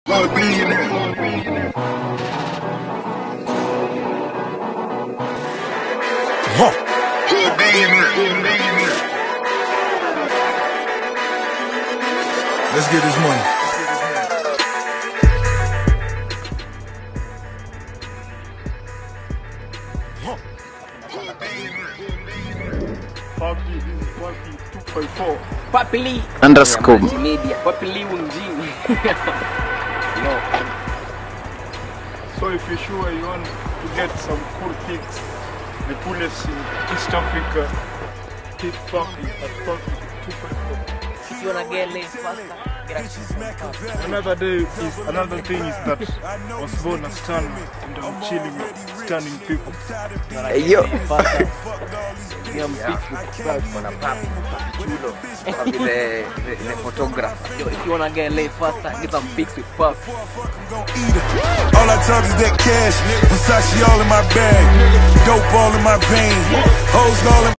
Let's get this money. Papili underscore media Papili Wunjini. So if you're sure you want to get some cool kicks, the coolest in East Africa, hit Papi at Papi 254. If you wanna get laid faster, get a Another thing is that I was born a stunner and I'm chilling with stunning people. Hey, yo. the photographer. Yo, if you wanna get laid faster, get some pics with Puff. All I talk is that cash, Versace all in my bag, dope all in my veins, hoes all in